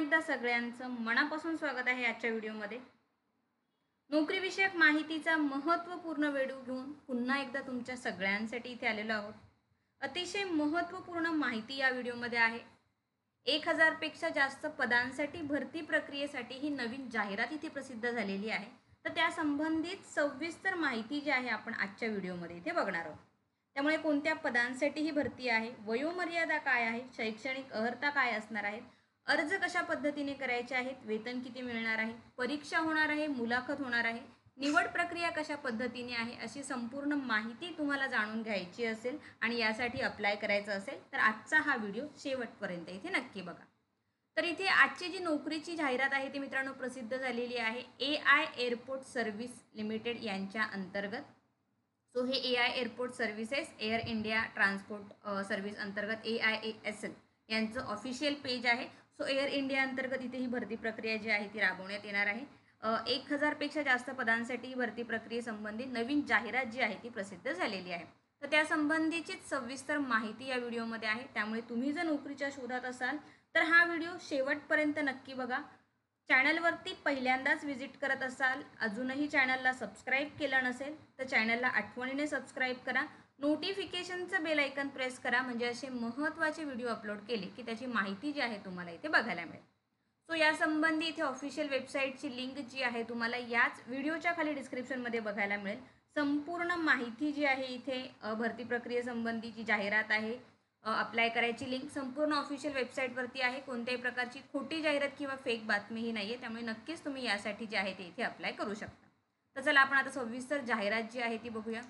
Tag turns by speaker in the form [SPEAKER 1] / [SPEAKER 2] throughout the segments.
[SPEAKER 1] एकदा सगळ्यांचं मनापासून स्वागत आहे आजच्या व्हिडिओमध्ये। नोकरीविषयक माहितीचा महत्त्वपूर्ण व्हिडिओ घेऊन पुन्हा एकदा तुमच्या सगळ्यांसाठी इथे आलेलो आहोत। अतिशय महत्त्वपूर्ण माहिती या व्हिडिओमध्ये आहे। 1000 पेक्षा जास्त पदांसाठी भरती प्रक्रियेसाठी ही नवीन जाहिरात इथे प्रसिद्ध झालेली आहे। तर त्या संबंधित सविस्तर माहिती जी आहे आपण आजच्या व्हिडिओमध्ये इथे बघणार आहोत। त्यामुळे कोणत्या पदांसाठी ही भरती आहे, वयोमर्यादा काय आहे, शैक्षणिक अर्हता काय असणार आहे, अर्ज कशा पद्धतीने करायचे आहेत, वेतन किती मिळणार आहे, परीक्षा होणार आहे, मुलाखत होणार आहे, निवड प्रक्रिया कशा पद्धतीने आहे, अशी संपूर्ण माहिती तुम्हाला जाणून घ्यायची असेल आणि यासाठी अप्लाय करायचं असेल तर आजचा हा व्हिडिओ शेवटपर्यंत इथे नक्की बघा। तर इथे आजची जी नोकरीची जाहिरात आहे ती मित्रांनो प्रसिद्ध झालेली आहे AI एअरपोर्ट सर्व्हिस लिमिटेड यांच्या अंतर्गत। सो हे AI airport services air India transport service अंतर्गत AIASL यांचं ऑफिशियल पेज आहे। सो एअर इंडिया अंतर्गत इथे ही भरती प्रक्रिया जी आहे ती राबवण्यात येणार आहे। 1000 पेक्षा जास्त पदांसाठी भरती प्रक्रियेसंबंधी नवीन जाहिरात जी आहे ती प्रसिद्ध झालेली आहे। तर त्या संबंधीचीच सविस्तर माहिती या व्हिडिओमध्ये आहे। त्यामुळे तुम्ही जर नोकरीच्या शोधात असाल तर हा व्हिडिओ शेवटपर्यंत नक्की बघा। चॅनलवरती पहिल्यांदाच विजिट करत असाल, अजूनही चॅनलला सबस्क्राईब केलं नसेल तर चॅनलला आठवणीने सबस्क्राईब करा, नोटिफिकेशनचं बेल आयकन प्रेस करा, म्हणजे असे महत्त्वाचे व्हिडिओ अपलोड केले की त्याची माहिती जी आहे तुम्हाला इथे बघायला मिळेल। सो यासंबंधी इथे ऑफिशियल वेबसाईटची लिंक जी आहे तुम्हाला याच व्हिडिओच्या खाली डिस्क्रिप्शनमध्ये बघायला मिळेल। संपूर्ण माहिती जी आहे इथे भरती प्रक्रियेसंबंधीची जाहिरात आहे, अप्लाय करायची लिंक संपूर्ण ऑफिशियल वेबसाईटवरती आहे। कोणत्याही प्रकारची खोटी जाहिरात किंवा फेक बातमी ही नाही आहे, त्यामुळे नक्कीच तुम्ही यासाठी जे आहे ते इथे अप्लाय करू शकता। तर चला आपण आता सविस्तर जाहिरात जी आहे ती बघूया।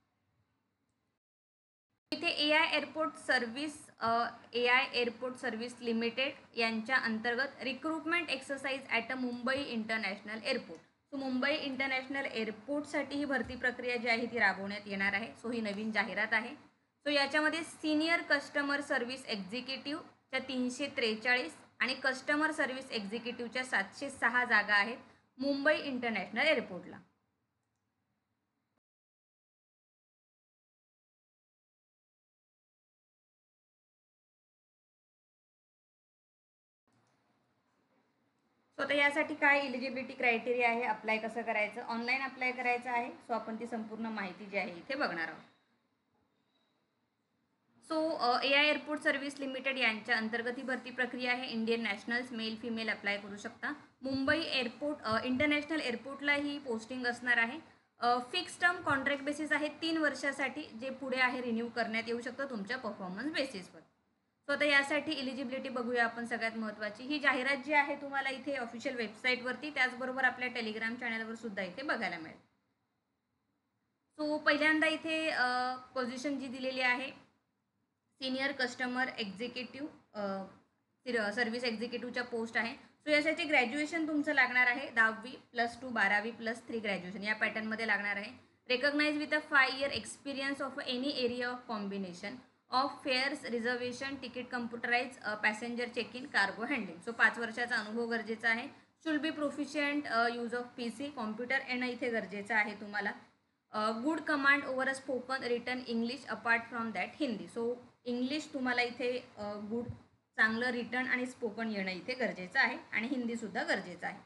[SPEAKER 1] इथे AI एअरपोर्ट सर्व्हिस लिमिटेड यांच्या अंतर्गत recruitment exercise at a Mumbai international airport. So Mumbai international एअरपोर्टसाठी ही भरती प्रक्रिया जी आहे ती राबवण्यात येणार आहे। सो ही नवीन जाहिरात आहे। सो याच्यामध्ये सिनियर कस्टमर सर्व्हिस एक्झिक्युटिव्हच्या 343 आणि कस्टमर सर्व्हिस एक्झिक्युटिव्हच्या 706 जागा आहेत मुंबई इंटरनॅशनल एअरपोर्टला। सो आता यासाठी काय एलिजिबिलिटी क्रायटेरिया आहे, अप्लाय कसं करायचं, ऑनलाईन अप्लाय करायचं आहे। सो आपण ती संपूर्ण माहिती जी आहे इथे बघणार आहोत। So AI airport service limited यांच्या अंतर्गत ही भरती प्रक्रिया आहे। Indian nationals male female apply करू शकता। मुंबई एअरपोर्ट इंटरनॅशनल एअरपोर्टला ही पोस्टिंग असणार आहे। फिक्स टर्म कॉन्ट्रॅक्ट बेसिस आहे 3 वर्षासाठी, जे पुढे आहे रिन्यू करण्यात येऊ शकतं तुमच्या परफॉर्मन्स बेसिसवर। सो आता यासाठी एलिजिबिलिटी बघूया आपण। सगळ्यात महत्त्वाची ही जाहिरात जी आहे तुम्हाला इथे ऑफिशियल वेबसाईटवरती, त्याचबरोबर आपल्या टेलिग्राम चॅनलवर सुद्धा इथे बघायला मिळेल। सो पहिल्यांदा इथे पोझिशन जी दिलेली आहे सिनियर कस्टमर एक्झिक्युटिव्ह सर्व्हिस एक्झिक्युटिव्हच्या पोस्ट आहे। सो यासाठी ग्रॅज्युएशन तुमचं लागणार आहे 10वी +2 12वी +3 ग्रॅज्युएशन या पॅटर्नमध्ये लागणार आहे। Recognise with a 5 year experience of any area of combination of fares reservation ticket computerise passenger check in cargo handling. So 5 वर्षाचा अनुभव गरजेचा आहे। Should be proficient use of PC computer येणं इथे गरजेचं आहे तुम्हाला। Good command over a spoken written English apart from that Hindi. So English तुम्हाला इथे गुड चांगलं रिटन आणि स्पोकन येणं इथे गरजेचं आहे आणि हिंदीसुद्धा गरजेचं आहे।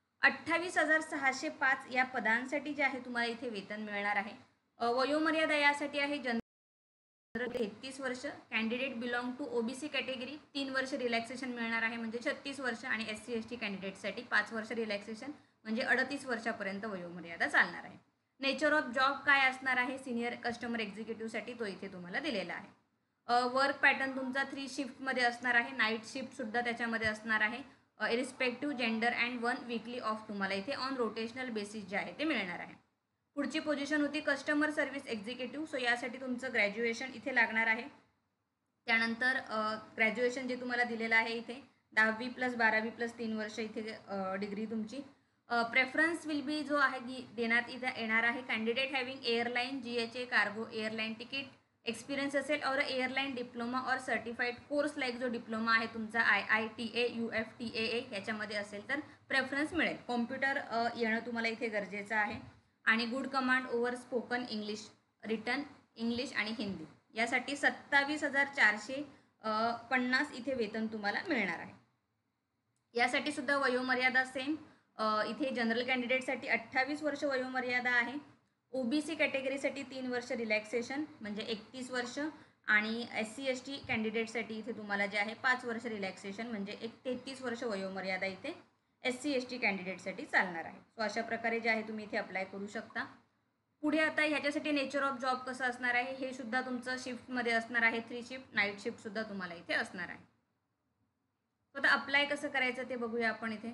[SPEAKER 1] 28,605 या पदांसाठी जे आहे तुम्हाला इथे वेतन मिळणार आहे। वयोमर्यादा यासाठी आहे 33 वर्ष, candidate belong to OBC category 3 वर्ष रिलॅक्सेशन मिळणार आहे म्हणजे 36 वर्ष, आणि SC ST कॅन्डिडेटसाठी 5 वर्ष रिलॅक्सेशन म्हणजे 38 वर्षापर्यंत वयोमर्यादा चालणार आहे। नेचर ऑफ जॉब काय असणार आहे सिनियर कस्टमर एक्झिक्युटिव्हसाठी तो इथे तुम्हाला दिलेला आहे। वर्क पॅटर्न तुमचा 3 शिफ्टमध्ये असणार आहे, नाईट शिफ्टसुद्धा त्याच्यामध्ये असणार आहे। Irrespective gender and 1 weekly off तुम्हाला इथे ऑन रोटेशनल बेसिस जे आहे ते मिळणार आहे। पुढची पोझिशन होती कस्टमर सर्व्हिस एक्झिक्युटिव्ह। सो यासाठी तुमचं ग्रॅज्युएशन इथे लागणार आहे। त्यानंतर ग्रॅज्युएशन जे तुम्हाला दिलेलं आहे इथे 10वी +12वी +3 वर्ष इथे डिग्री तुमची। प्रेफरन्स विल बी जो आहे देण्यात इथे येणार आहे candidate having airline GHA cargo airline ticket experience असेल और एअरलाईन डिप्लोमा और सर्टिफाईड कोर्स लाईक जो डिप्लोमा आहे तुमचा IITA UFTAA याच्यामध्ये असेल तर प्रेफरन्स मिळेल। कॉम्प्युटर येणं तुम्हाला इथे गरजेचं आहे आणि good command over spoken English written English आणि हिंदी यासाठी 27,450 इथे वेतन तुम्हाला मिळणार आहे। यासाठी सुद्धा वयोमर्यादा सेम. इथे जनरल कॅन्डिडेटसाठी 28 वर्ष वयोमर्यादा आहे. ओबीसी कॅटेगरीसाठी 3 वर्ष रिलॅक्सेशन म्हणजे 31 वर्ष, आणि SC ST कॅन्डिडेटसाठी इथे तुम्हाला जे आहे 5 वर्ष रिलॅक्सेशन म्हणजे 33 वर्ष वयोमर्यादा इथे SC ST कॅन्डिडेटसाठी चालणार आहे. सो अशा प्रकारे जे आहे तुम्ही इथे अप्लाय करू शकता. पुढे आता ह्याच्यासाठी नेचर ऑफ जॉब कसं असणार आहे हे सुद्धा तुमचं शिफ्टमध्ये असणार आहे. 3 शिफ्ट, नाईट शिफ्ट सुद्धा तुम्हाला इथे असणार आहे. तर आता अप्लाय कसं करायचं ते बघूया आपण इथे.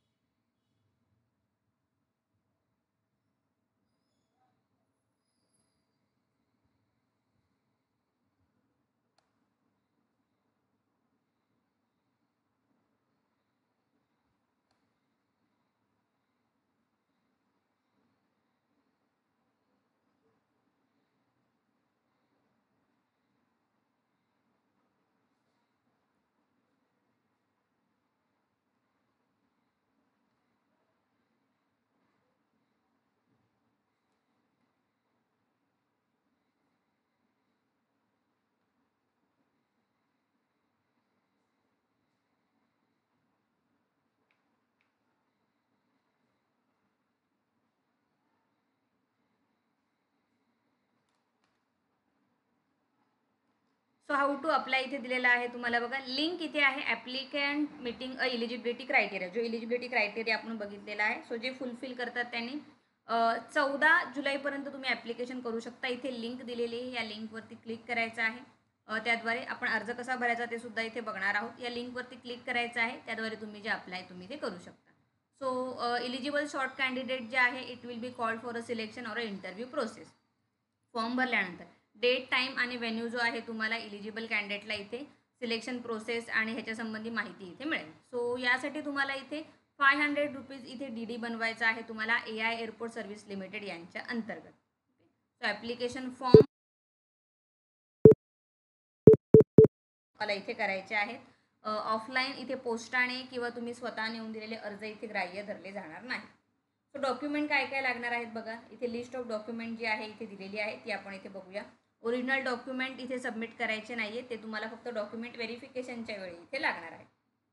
[SPEAKER 1] सो हाऊ टू अप्लाय इथे दिलेला आहे तुम्हाला बघा. लिंक इथे आहे applicant meeting a eligibility criteria. जो इलिजिबिलिटी क्रायटेरिया आपण बघितलेला आहे. सो जे फुलफिल करतात त्यांनी 14 जुलैपर्यंत तुम्ही ॲप्लिकेशन करू शकता. इथे लिंक दिलेली आहे, या लिंकवरती क्लिक करायचं आहे. त्याद्वारे आपण अर्ज कसा भरायचा ते सुद्धा इथे बघणार आहोत. या लिंकवरती क्लिक करायचं आहे, त्याद्वारे तुम्ही जे अप्लाय तुम्ही ते करू शकता. सो इलिजिबल शॉर्ट कॅन्डिडेट जे आहे it will be called for a selection or a interview process. Form भरल्यानंतर डेट, टाईम आणि व्हेन्यू जो आहे तुम्हाला इलिजिबल कॅन्डिडेटला इथे सिलेक्शन प्रोसेस आणि ह्याच्या संबंधी माहिती इथे मिळेल. सो यासाठी तुम्हाला इथे 500 रुपीज इथे DD बनवायचा आहे तुम्हाला AI एअरपोर्ट सर्व्हिस लिमिटेड यांच्या अंतर्गत. सो ॲप्लिकेशन फॉर्म मला इथे करायचे आहेत. ऑफलाईन इथे पोस्टाने किंवा तुम्ही स्वतः नेऊन दिलेले अर्ज इथे ग्राह्य धरले जाणार नाही. सो डॉक्युमेंट काय काय लागणार आहेत बघा. इथे लिस्ट ऑफ डॉक्युमेंट जी आहे इथे दिलेली आहे ती आपण इथे बघूया. ओरिजिनल डॉक्युमेंट इथे सबमिट करायचे नाही आहे, ते तुम्हाला फक्त डॉक्युमेंट व्हेरिफिकेशनच्या वेळी इथे लागणार आहे.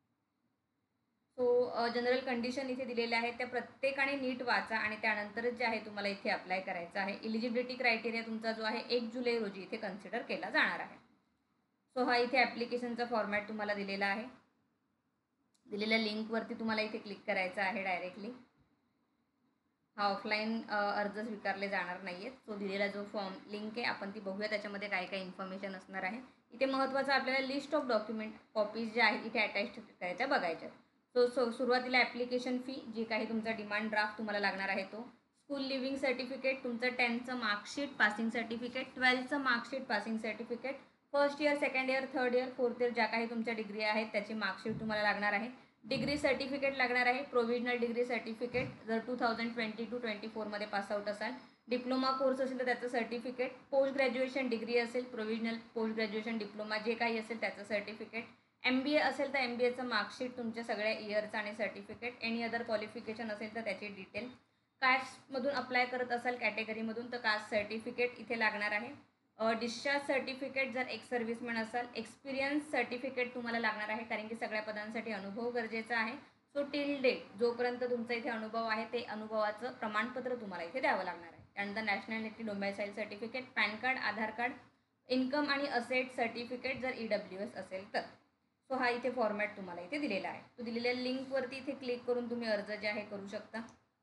[SPEAKER 1] सो जनरल कंडिशन इथे दिलेल्या आहेत त्या प्रत्येकाने नीट वाचा आणि त्यानंतरच जे आहे तुम्हाला इथे अप्लाय करायचं आहे. इलिजिबिलिटी क्रायटेरिया तुमचा जो आहे 1 जुलै रोजी इथे कन्सिडर केला जाणार आहे. सो हा इथे ॲप्लिकेशनचा फॉर्मॅट तुम्हाला दिलेला आहे. दिलेल्या लिंकवरती तुम्हाला इथे क्लिक करायचं आहे डायरेक्टली. हा ऑफलाईन अर्ज स्वीकारले जाणार नाही आहेत. सो दिलेला जो फॉर्म लिंक आहे आपण ती बघूया, त्याच्यामध्ये काय काय इन्फॉर्मेशन असणार आहे. इथे महत्त्वाचं आपल्याला लिस्ट ऑफ डॉक्युमेंट कॉपीज ज्या आहेत इथे अटॅच करायच्या बघायच्या. सो सुरुवातीला ॲप्लिकेशन फी जी काही तुमचा डिमांड ड्राफ्ट तुम्हाला लागणार आहे तो, स्कूल लिव्हिंग सर्टिफिकेट, तुमचं 10th marksheet passing certificate, 12th marksheet passing certificate, first year, second year, third year, fourth year ज्या काही तुमच्या डिग्री आहेत त्याची मार्कशीट तुम्हाला लागणार आहे. डिग्री सर्टिफिकेट लागणार आहे. प्रोव्हिजनल डिग्री सर्टिफिकेट जर 2022-24मध्ये पासआउट असाल. डिप्लोमा कोर्स असेल तर त्याचं सर्टिफिकेट. पोस्ट ग्रॅज्युएशन डिग्री असेल, प्रोव्हिजनल पोस्ट ग्रॅज्युएशन डिप्लोमा जे काही असेल त्याचं सर्टिफिकेट. MBA असेल तर MBAचं मार्कशीट तुमच्या सगळ्या इयरचं आणि सर्टिफिकेट. एनी अदर क्वालिफिकेशन असेल तर त्याची डिटेल. कास्टमधून अप्लाय करत असाल कॅटेगरीमधून तर कास्ट सर्टिफिकेट इथे लागणार आहे. डिस्चार्ज सर्टिफिकेट जर एक सर्व्हिसमॅन असाल. एक्सपिरियन्स सर्टिफिकेट तुम्हाला लागणार आहे कारण की सगळ्या पदांसाठी अनुभव गरजेचा आहे. सो टिल डेट जोपर्यंत तुमचा इथे अनुभव आहे ते अनुभवाचं प्रमाणपत्र तुम्हाला इथे द्यावं लागणार आहे. त्यानंतर nationality domicile certificate, pan card, Aadhaar card, income आणि असेट सर्टिफिकेट जर EWS असेल तर. सो हा इथे फॉर्मॅट तुम्हाला इथे दिलेला आहे. तो दिलेल्या लिंकवरती इथे क्लिक करून तुम्ही अर्ज जे आहे करू शकता.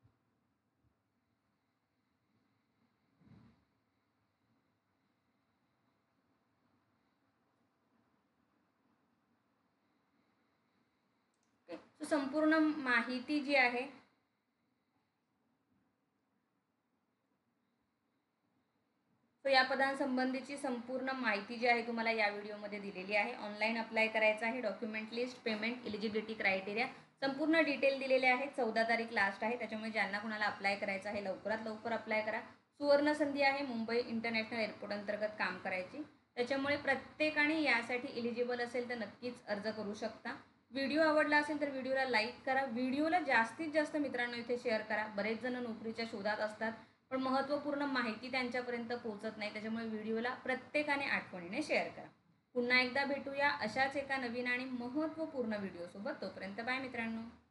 [SPEAKER 1] सो संपूर्ण माहिती जी आहे सो या पदांसंबंधीची संपूर्ण माहिती जी आहे तुम्हाला या व्हिडिओमध्ये दिलेली आहे. ऑनलाईन अप्लाय करायचं आहे. Document list, payment, eligibility criteria संपूर्ण डिटेल दिलेले आहेत. 14 तारीख लास्ट आहे, त्याच्यामुळे ज्यांना कुणाला अप्लाय करायचं आहे लवकरात लवकर अप्लाय करा. सुवर्ण संधी आहे मुंबई इंटरनॅशनल एअरपोर्ट अंतर्गत काम करायची, त्याच्यामुळे प्रत्येकाने यासाठी इलिजिबल असेल तर नक्कीच अर्ज करू शकता. व्हिडिओ आवडला असेल तर व्हिडिओला लाईक करा. व्हिडिओला जास्तीत जास्त मित्रांनो इथे शेअर करा. बरेच जण नोकरीच्या शोधात असतात पण महत्त्वपूर्ण माहिती त्यांच्यापर्यंत पोहोचत नाही, त्याच्यामुळे व्हिडिओला प्रत्येकाने आठवणीने शेअर करा. पुन्हा एकदा भेटूया अशाच एका नवीन आणि महत्त्वपूर्ण व्हिडिओसोबत. तोपर्यंत बाय मित्रांनो.